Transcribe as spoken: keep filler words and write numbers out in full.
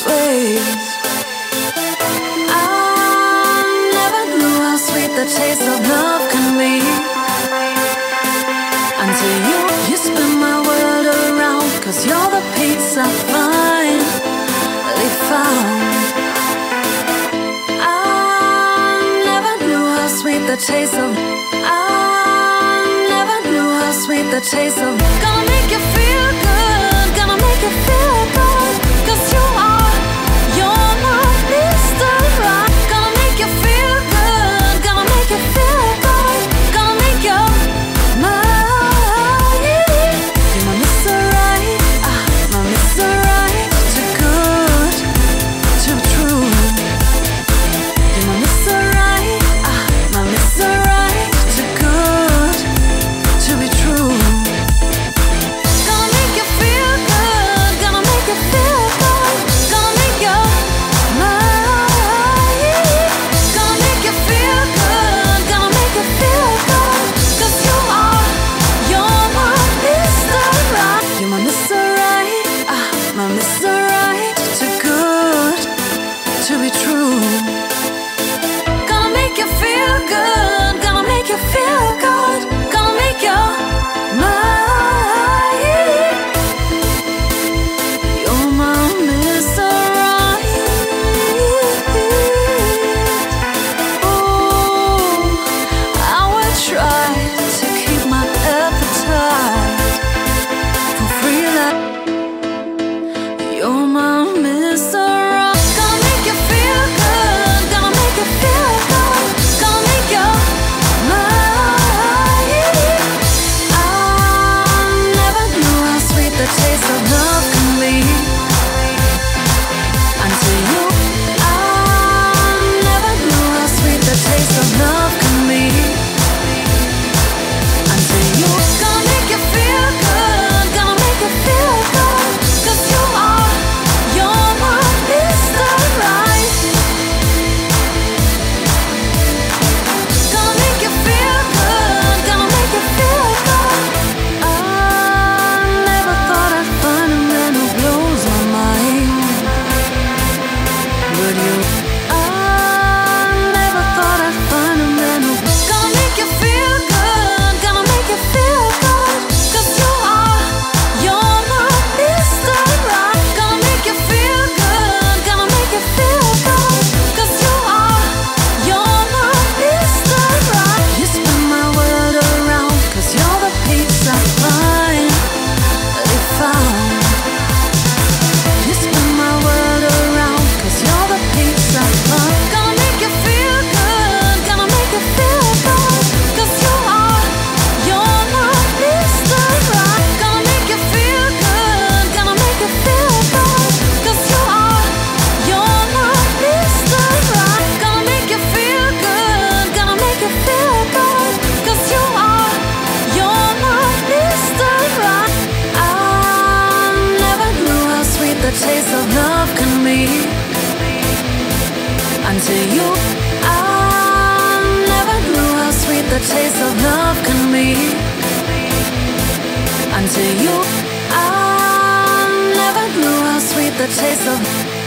ways. I never knew how sweet the taste of love can be, until you, you spin my world around. Cause you're the peace I finally found. I never knew how sweet the taste of I never knew how sweet the taste of gonna make you feel good, gonna make you feel good. Cause you are, you're my Mister Right. Gonna make you feel good, gonna make you feel good, gonna make you mine. You're my Mister Right, ah, my Mister Right. Too good to be true. You're my Mister Right, ah, my Mister Right. Too good to be true. Gonna make you feel good, gonna make you feel good, gonna make you mine. Gonna make you feel good, gonna make you feel good. Cause you are, you're my Mister Right. You're my Mister Right, ah, my Mister Right. Too good to be true. Gonna make you feel good, gonna make you feel good, gonna make you mine. You're my Mister Right. Oh, I will try to keep my appetite for free. Like you're my Mister Right. Gonna make you feel good, gonna make you feel good, gonna make you mine. I never knew how sweet the taste of love can be, until you. I never knew how sweet the taste of love can be, until you. Gonna make you feel good, gonna make you feel good. Cause you are, you're my Mister Right. Gonna make you feel good, gonna make you feel good. I never thought I'd find a man who blows my mind, but you. I never thought I'd find a man who gonna make you feel good, gonna make you feel good. Cause you are, you're my Mister Right. Gonna make you feel good, gonna make you feel good. Cause you are, you're my Mister Right. You spin my world around. Cause you're the peace I finally found. You spin my world around. Cause you're the peace I found. Gonna make you feel good, gonna make you feel good. Cause you are, you're my Mister Right. Gonna make you feel good, gonna make you feel good. Cause you are, you're my Mister Right. Gonna make you feel good, gonna make you feel good. Cause you are, you're my Mister Right. I never knew how sweet the taste of love can be, until you. I never knew how sweet the taste of love can be, until you. I never knew how sweet the taste of